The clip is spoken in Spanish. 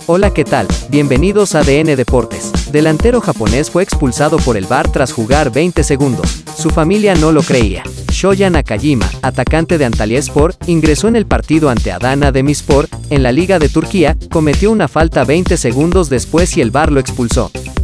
Hola, ¿qué tal? Bienvenidos a DN Deportes. Delantero japonés fue expulsado por el VAR tras jugar 20 segundos. Su familia no lo creía. Shoya Nakajima, atacante de Antalyaspor, ingresó en el partido ante Adana Demirspor, en la Liga de Turquía, cometió una falta 20 segundos después y el VAR lo expulsó.